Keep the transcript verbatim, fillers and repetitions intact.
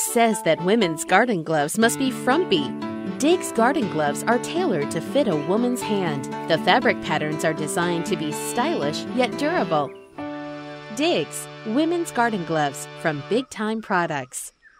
says that women's garden gloves must be frumpy? Digz garden gloves are tailored to fit a woman's hand. The fabric patterns are designed to be stylish yet durable. Digz, women's garden gloves from Big Time Products.